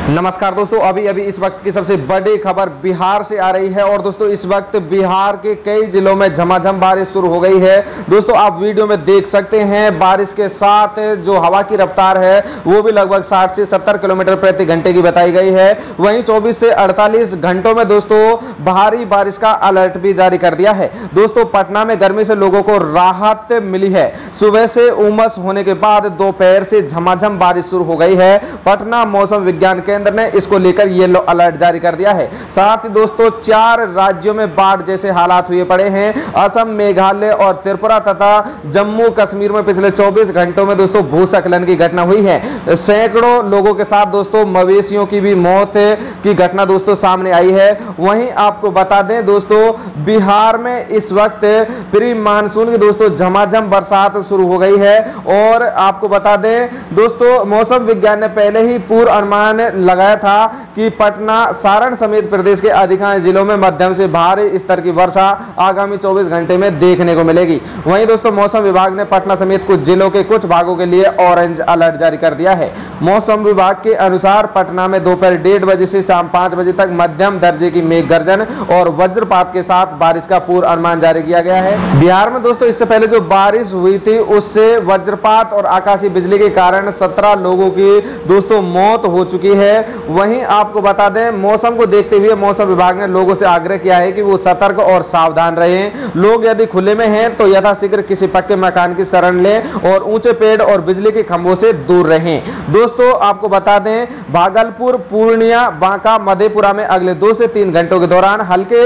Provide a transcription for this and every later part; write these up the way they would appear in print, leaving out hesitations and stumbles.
नमस्कार दोस्तों, अभी अभी इस वक्त की सबसे बड़ी खबर बिहार से आ रही है। और दोस्तों इस वक्त बिहार के कई जिलों में झमाझम बारिश शुरू हो गई है। दोस्तों आप वीडियो में देख सकते हैं, बारिश के साथ जो हवा की रफ्तार है वो भी लगभग 60 से 70 किलोमीटर प्रति घंटे की बताई गई है। वहीं 24 से 48 घंटों में दोस्तों भारी बारिश का अलर्ट भी जारी कर दिया है। दोस्तों पटना में गर्मी से लोगों को राहत मिली है। सुबह से उमस होने के बाद दोपहर से झमाझम बारिश शुरू हो गई है। पटना मौसम विज्ञान केंद्र ने इसको लेकर येलो अलर्ट जारी कर दिया है। साथ ही दोस्तों 4 राज्यों में बाढ़ जैसे हालात हुए पड़े हैं। असम, मेघालय और त्रिपुरा तथा जम्मू कश्मीर में पिछले 24 घंटों में दोस्तों भूस्खलन की घटना हुई है। सैकड़ों लोगों के साथ दोस्तों मवेशियों की भी मौत की घटना दोस्तों सामने आई है। वहीं आपको बता दें दोस्तों, बिहार में इस वक्त प्री मानसून की दोस्तों झमाझम बरसात शुरू हो गई है। और आपको बता दें दोस्तों, मौसम विज्ञान ने पहले ही पूर्व अनुमान लगाया था कि पटना, सारण समेत प्रदेश के अधिकांश जिलों में मध्यम से भारी स्तर की वर्षा आगामी 24 घंटे में देखने को मिलेगी। वहीं दोस्तों मौसम विभाग ने पटना समेत कुछ जिलों के कुछ भागों के लिए ऑरेंज अलर्ट जारी कर दिया है। मौसम विभाग के अनुसार पटना में दोपहर 1:30 बजे से शाम 5 बजे तक मध्यम दर्जे की मेघ गर्जन और वज्रपात के साथ बारिश का पूर्व अनुमान जारी किया गया है। बिहार में दोस्तों इससे पहले जो बारिश हुई थी उससे वज्रपात और आकाशीय बिजली के कारण 17 लोगों की दोस्तों मौत हो चुकी है। वहीं आपको बता दें, मौसम को देखते हुए मौसम विभाग ने लोगों से आग्रह किया है कि वो सतर्क और सावधान रहें। लोग यदि खुले में हैं तो यथाशीघ्र किसी पक्के मकान की शरण लें और ऊंचे पेड़ और बिजली के खंभों से दूर रहें। दोस्तों आपको बता दें, भागलपुर, पूर्णिया, बांका, मधेपुरा में अगले 2 से 3 घंटों के दौरान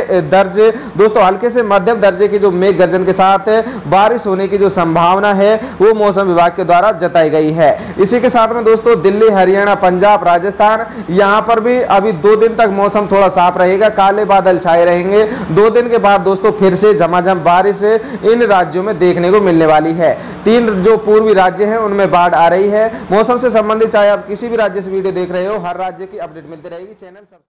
हल्के से मध्यम दर्जे की जो मेघ गर्जन के साथ बारिश होने की जो संभावना है वो मौसम विभाग के द्वारा जताई गई है। इसी के साथ में दोस्तों दिल्ली, हरियाणा, पंजाब, राजस्थान, यहां पर भी अभी 2 दिन तक मौसम थोड़ा साफ रहेगा, काले बादल छाए रहेंगे। 2 दिन के बाद दोस्तों फिर से झमाझम बारिश इन राज्यों में देखने को मिलने वाली है। 3 जो पूर्वी राज्य हैं उनमें बाढ़ आ रही है। मौसम से संबंधित चाहे आप किसी भी राज्य से वीडियो देख रहे हो, हर राज्य की अपडेट मिलती रहेगी। चैनल